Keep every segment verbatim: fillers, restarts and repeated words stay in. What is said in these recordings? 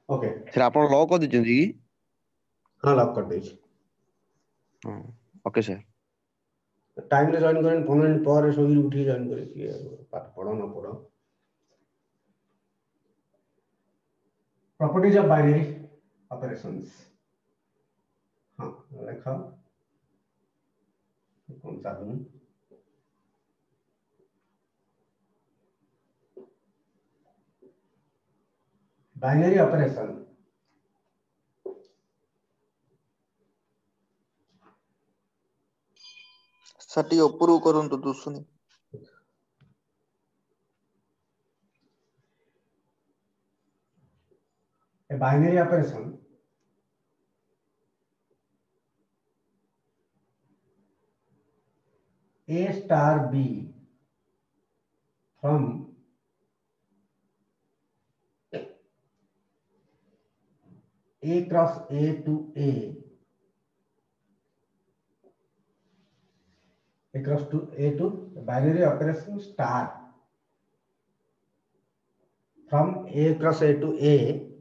Okay sir आप lock कर दीजिए कि हाँ लॉक कर दीजिए। हाँ ओके सर टाइम रे जॉइन करें पंद्रह मिनट पर शोई उठी जॉइन करे कि पाठ पढ़ो ना पढ़ो। Properties of binary operations. हाँ लिखा कौन सा दूं बाइनरी ऑपरेशन सटी ऊपर करंतु दुसुनी a binary operation A star B from A cross A to A A cross to A to binary operation star from A cross A to A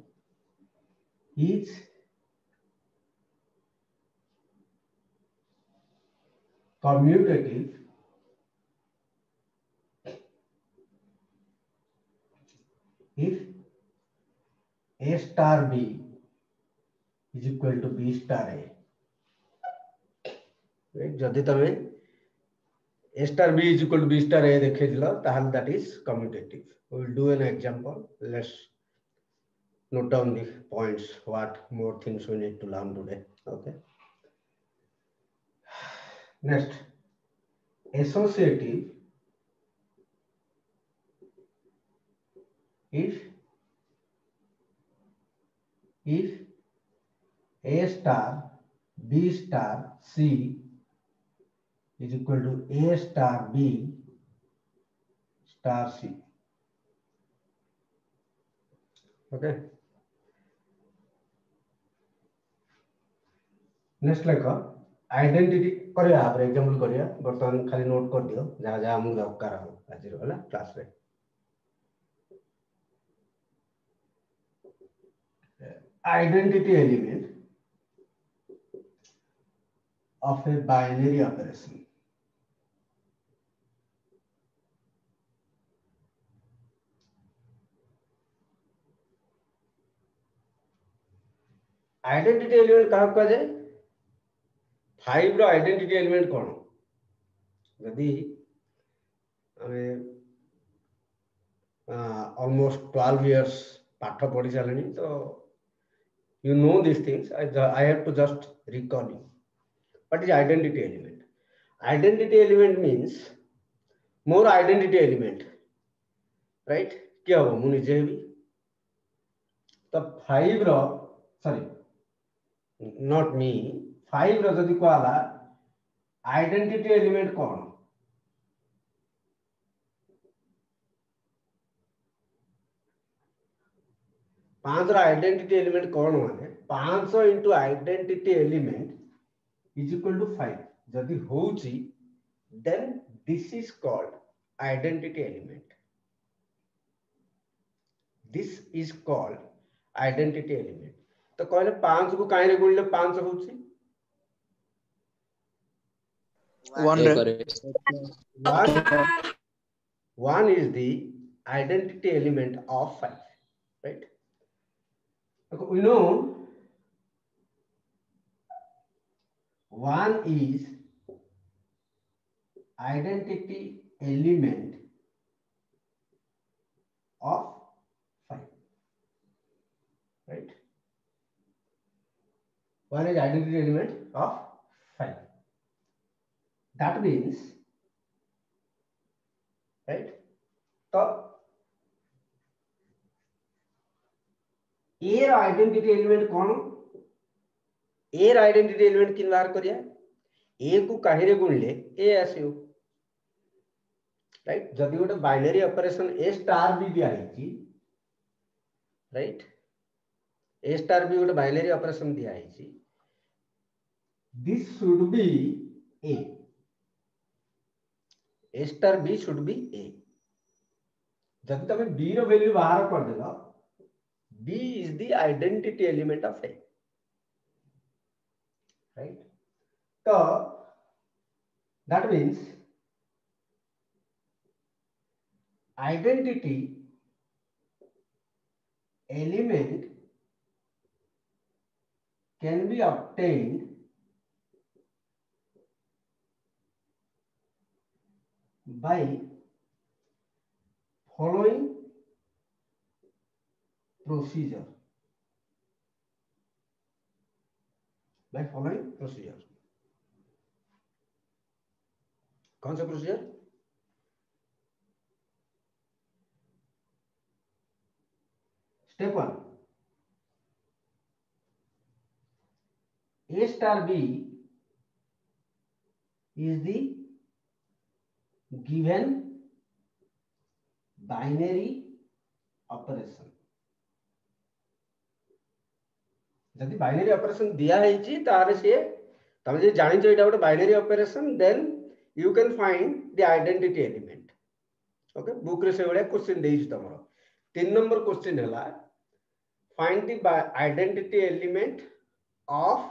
is commutative if A star B is equal to B star A. जदि तमें A star B is equal to B star A देखे दिला ताहल that is commutative. We will do an example. Let's note down the points. What more things we need to learn today. Okay. Next, associative if if A star B star C is equal to A star B star C. Okay. Next like identity करिया आप example करिया बर्तमान खाली note कर दियो जहाँ जहाँ हमको दरकार हो आज वाला क्लास रे identity element of a binary operation identity element कहा कहा जाए फाइव रो आइडेंटिटी एलिमेंट कौन यदि हमें ऑलमोस्ट ट्वेल्व इयर्स पाठ पढ़ी सारे तो you know these things. I, I have to just recall you. What is identity element? Identity element means more identity element, right? क्या हो मुझे जे भी तो फाइव रो सॉरी नॉट मी फाइव रो जदि को आला आइडेंटिटी एलिमेंट कौन पांच रो आइडेंटिटी एलिमेंट कौन माने पांच सौ into identity element is equal to five जदि होउची then this is called identity element. This is called identity element. तो कहले पांच को काहे रे गुणले पांच होउची one one one is the identity element of five, right? Okay, we know one is identity element of five, right? One is identity element of five. That means, right? So A identity element कौन A identity element किन बार करिया A को काहे रे गुणले A आसियो right जदि गोटे binary operation A star भी दिया है राइट A स्टार भी गोटे बाइनरी ऑपरेशन दिया है this should be A A star B should be A जब तक B रो वैल्यू बाहर कर देला B is the identity element of A, right? So that means identity element can be obtained by following procedure. By following procedure. कौन सा procedure? Step one, A star B is the given binary operation. जदि binary operation दिया है जी तारे से तमे जे जानि छ एटा गोटे binary operation, then you can find the identity element. Okay, book रे से बडे क्वेश्चन देई छ तमरो. तीन नंबर क्वेश्चन हला find the identity element of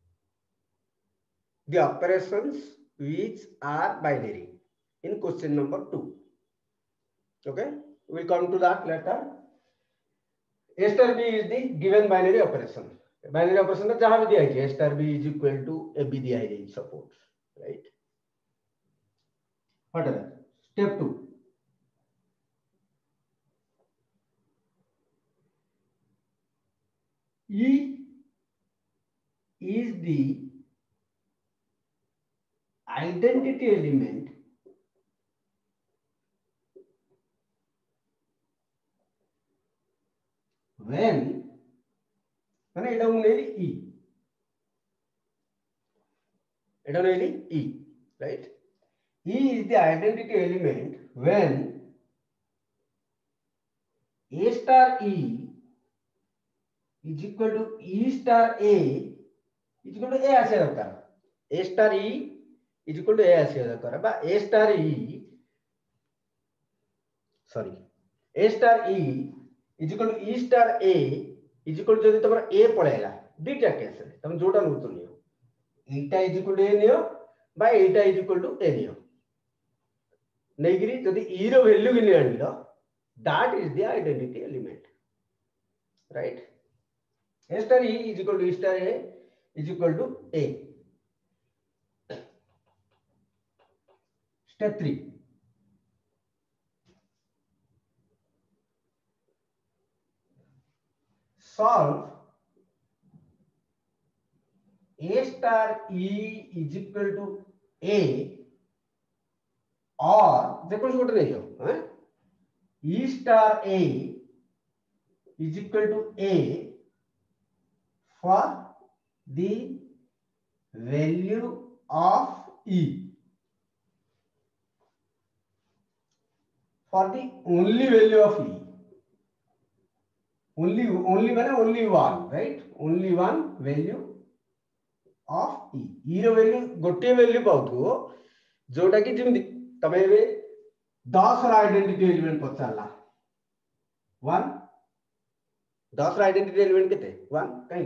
the operations which are binary in question number two. Okay, we will come to that later. A star B is the given binary operation. Binary operation में जहाँ भी दिया है A star B is equal to A B दिया है suppose, right? Whatever. Step two. E is the identity element when माने एटा उनेली E, Etah उनेली E, right? E is the identity element when A star E is equal to E star A is equal to A आसे दरकार. A star E is equal to A आसे दरकार बा A star E, sorry, A star E is equal to E star A is equal to जदि तमरा A पळेला दुईटा case रे तम जोटा नउतो नियो, एटा is equal to A नियो बा एटा is equal to A नियो नेगिरी जदि E रो वैल्यू कि आनिलो, that is the identity element, right? A star E is equal to E star A is equal to A. Step three. Solve A star E is equal to A or देखो छोटे नहीं हो, हैं? E star A is equal to A for the value of E, for the only value of E, only only one only one, right? Only one value of E. E row value गोटे value पाउथो जोटा कि जिमि तमे बे दस रा identity element पचाला one, दस रा identity element केते one काई.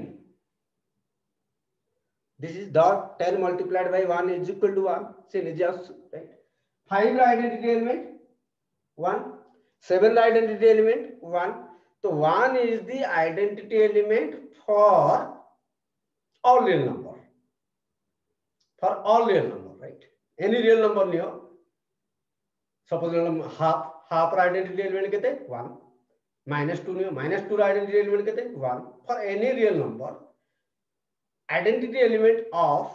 This is dot ten multiplied by one is equal to one. से निजे आसु, right? five रा आइडेंटिटी एलिमेंट one, seven रा आइडेंटिटी एलिमेंट one. तो one is the identity element for all real number, for all real number, right? Any real number नियो, suppose half half रा identity element केते one, minus two नियो, minus two रा identity element केते one. For any real number, identity element of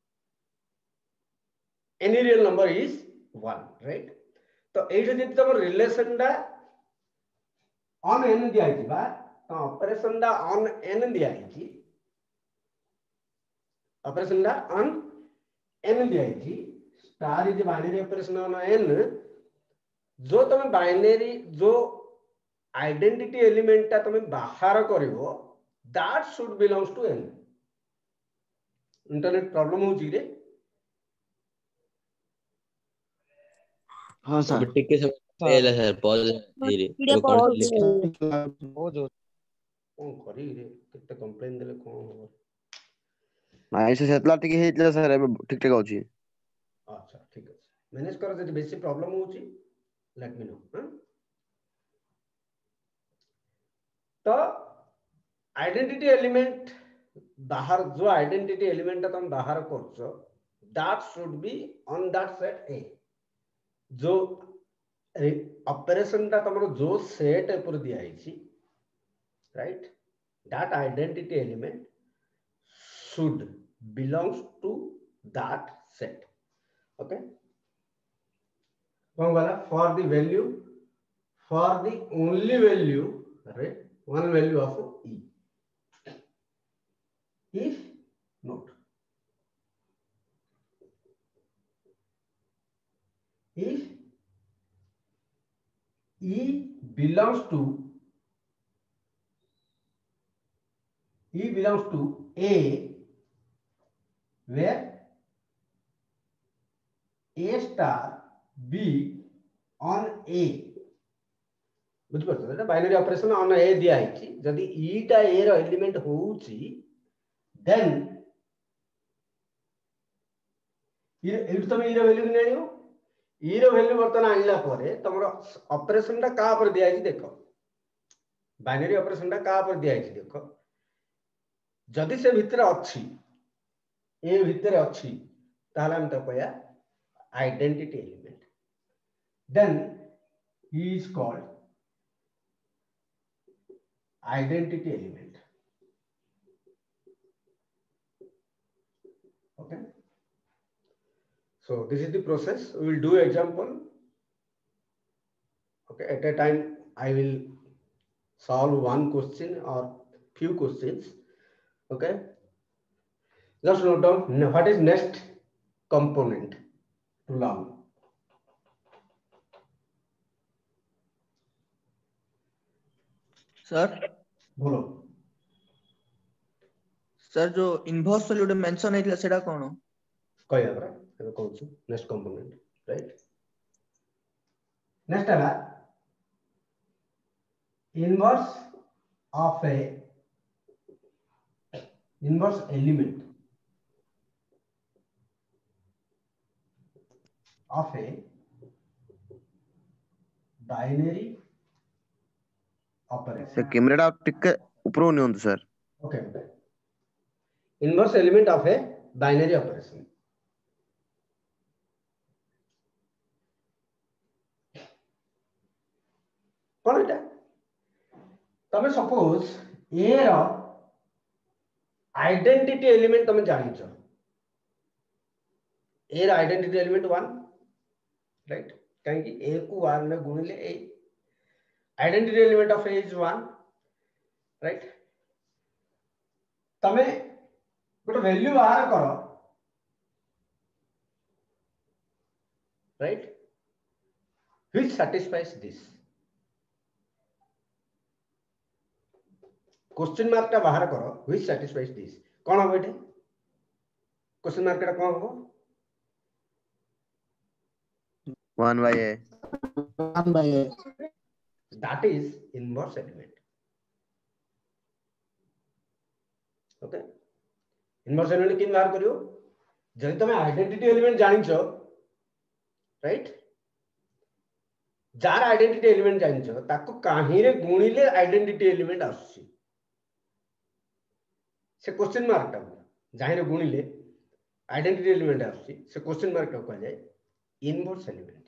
any real number is one, right? तो एटा जति तमर relation डा on n दिया है बा तो ऑपरेशन डा on n दिया है, ऑपरेशन डा on n दिया है. Star is binary operation on n, जो तमे बाइनरी जो आइडेंटिटी एलिमेंट ता तमे बाहर करिवो that should belongs to n. Internet problem हो जी रे? हाँ सर. टिके सब पहले सर पॉज धीरे बहुत कौन करी रे केते कंप्लेन देले कौन हो ନାଇଁ ସେ ସେତଲା ଟିକେ ହେଇଥିଲା ସାର୍ ଏବେ ଠିକ ଠାକ ଅଛି। अच्छा ठीक अछि मैनेज कर जदि बेसी प्रॉब्लम होची लेट मी नो हां तो आइडेंटिटी एलिमेंट बाहर जो आइडेंटिटी एलिमेंट तुम बाहर करछो that should be on that set a जो ऑपरेशन ता तुमरो जो सेट पर दिया आइछि right that identity element should belongs to that set okay कौन वाला for the value for the only value right one value of e if note if e belongs to e belongs to a where a star b on a बुझिपारछ binary operation on a दिया है जदि ई टा ए रो element होउची then ई तुम ई रो value नि आनियो ई रो value वर्तमान आनिला परे तमरो ऑपरेशन टा का पर दिया है देखो बाइनरी ऑपरेशन टा का पर दिया है देखो जदि से भितर अछि ए भितर अछि ताहले हम त कहया identity element then he is called identity element okay so this is the process we will do example okay at a time I will solve one question or few questions okay just note down what is next component to learn sir बोलो sir जो inverse वाली ଗୋଟେ mention ହେଇଥିଲା सेटा कोन कहया बरा ଏବେ କହୁଛୁ next component right next है inverse of a inverse element of a binary operation ସେ କ୍ୟାମେରାଟା ଟିକେ ଉପରକୁ ନିଅନ୍ତୁ sir. okay okay inverse element of a binary operation कौन एटा तमे सपोज ए रो आइडेंटिटी एलिमेंट तमे जानिछ ए रो आइडेंटिटी एलिमेंट वन राइट काहे कि ए को वन में गुणिले a identity element of a is one right तमे गोटे वैल्यू बाहर करो right which satisfies this question mark टा बाहर करो which satisfies this कौन हो बेटे क्वेश्चन मार्क टा कौन हो one by a one by a that is inverse element okay inverse element किन बाहर करियो जदि तमे आइडेंटिटी एलिमेंट जानिछो राइट जार आइडेंटिटी एलिमेंट जानिछो ताको काहे रे गुणिले आइडेंटिटी एलिमेंट आसी से क्वेश्चन मार्क टा जाहि रे गुणिले आइडेंटिटी एलिमेंट आसी से क्वेश्चन मार्क टा कहै जाय inverse element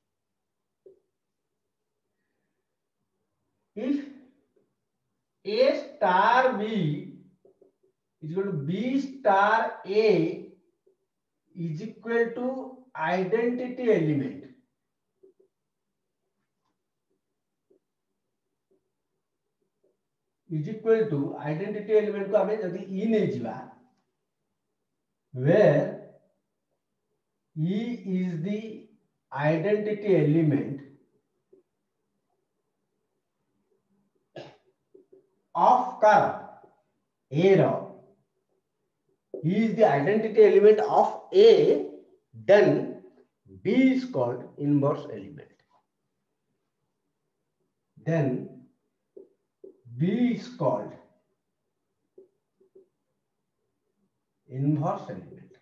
if a star b is equal to b star a is equal to identity element is equal to identity element को हमें यदि e नहीं जीवा where e is the identity element of car a रो he is the identity element of a then b is called inverse element then b is called inverse element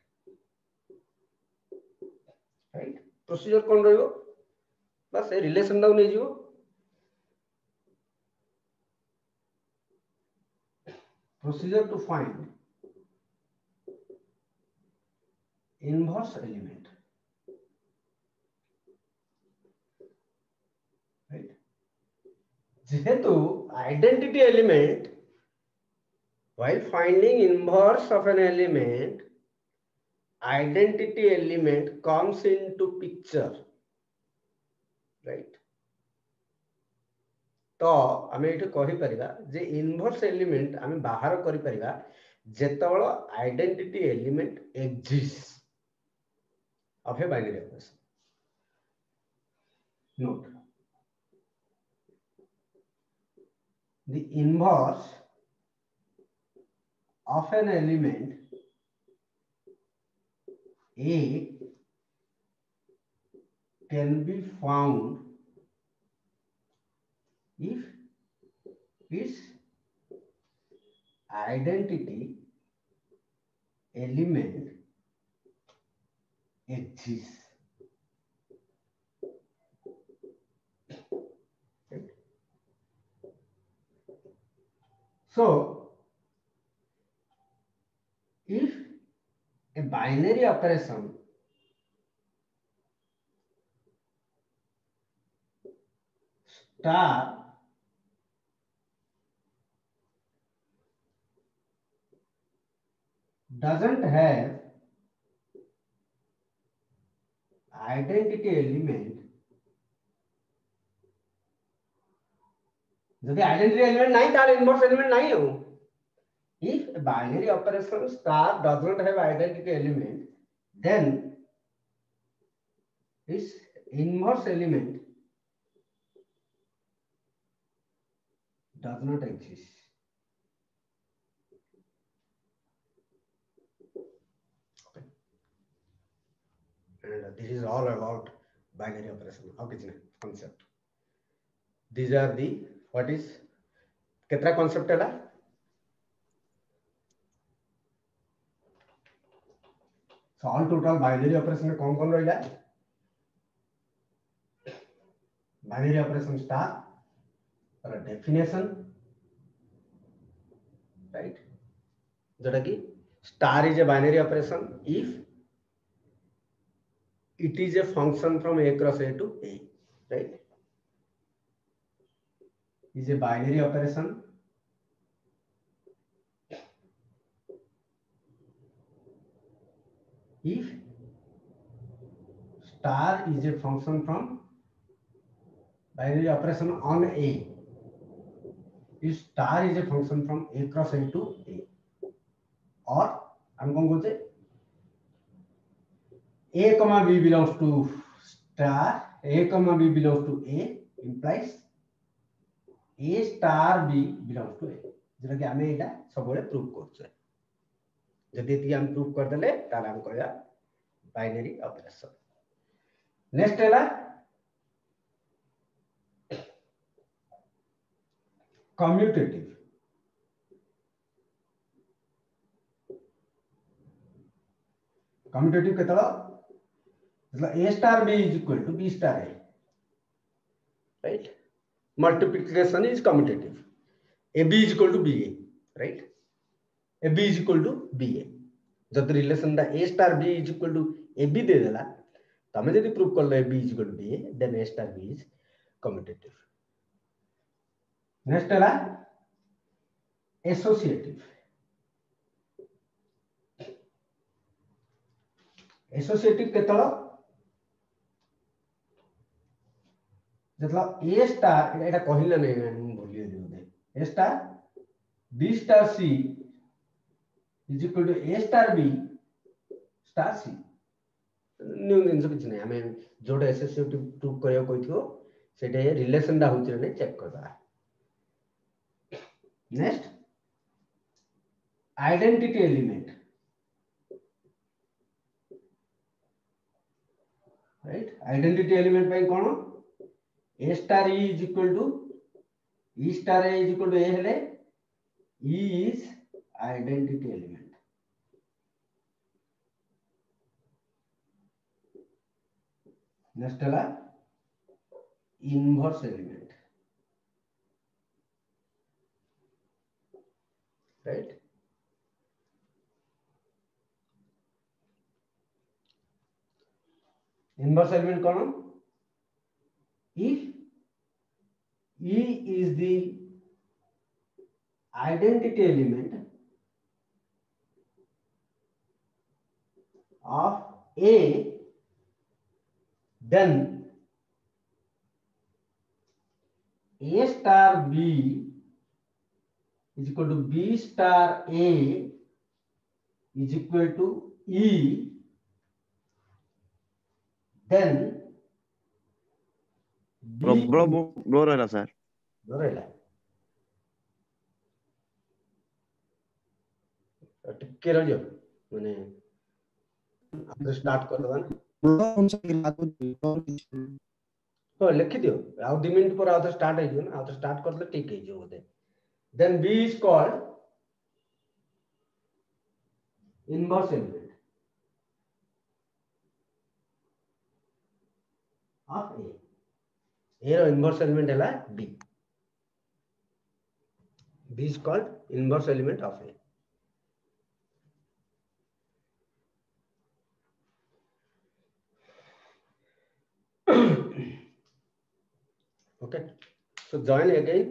right procedure कौन रहिबो बस a relation down नै जिवो procedure to find inverse element right जेहेतु identity element while finding inverse of an element identity element comes into picture right तो आम ये कही परिबा जे इनवर्स एलिमेंट आम बाहर करि परिबा जेतबेल identity element exist of a binary operation note the inverse of an element a can be found if its identity element exists. Right? So, if a binary operation star doesn't have identity element जदि identity element नहीं ताले inverse element नहीं हो if a binary operation star doesn't have identity element then its inverse element does not exist and this is all about binary operation how kichna concept these are the what is ketra concept hela so all total binary operation में कौन कौन रहिला binary operation star or a definition right जोटा कि star is a binary operation if it is a function from a cross a to a right is a binary operation if star is a function from binary operation on a if star is a function from a cross a to a or हम कौन बोलते a comma b belongs to star a comma b belongs to a implies a star b belongs to a जेटा कि आमे एटा सब बेले prove करछे जदि एति हम प्रूव कर देले ताले हम कहया बाइनरी ऑपरेशन नेक्स्ट हैला कम्यूटेटिव कम्यूटेटिव केतला मतलब a star b is equal to b star a right multiplication is commutative ab is equal to ba right ab is equal to ba जब रिलेशन दा a star b is equal to ab दे देला तमे जदी prove करलो ab is equal to ba then a star b is commutative next हैला associative associative केतला जतला a स्टार एटा कहिला नै हम भूलिए दियो a स्टार b स्टार c is equal to a star b star c न्यू दिन सब किछ नै हमें जोडा एसोसिएटिव प्रूव करियो कहिथियो सेटे रिलेशन दा होछि नै चेक करबा next identity element right identity element पे कोन a star e is equal to e star a is equal to a हेले e is identity element next है inverse element, right? Inverse element कौन? If E is the identity element of A, then A star B is equal to B star A is equal to E, then B problem ब्लो रहला sir ରହିଲା ଟିକେ ରହିଯିବ ମାନେ ଆମେ start କରିଦେବା ନା ହଁ ଲେଖିଦିଅ ଆଉ ଦି ମିନିଟ୍ ପରେ ଆଉ ଥରେ ଷ୍ଟାର୍ଟ ହେଇଯିବ ନା ଆଉ ଥରେ ଷ୍ଟାର୍ଟ କରିଦେଲେ ଠିକ ହେଇଯିବ ବୋଧେ then B is called inverse element of A. A ର inverse element ହେଲା B. B is called inverse element of A. Okay, so join again.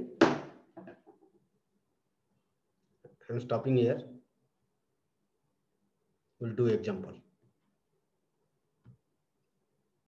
I'm stopping here. We'll do example.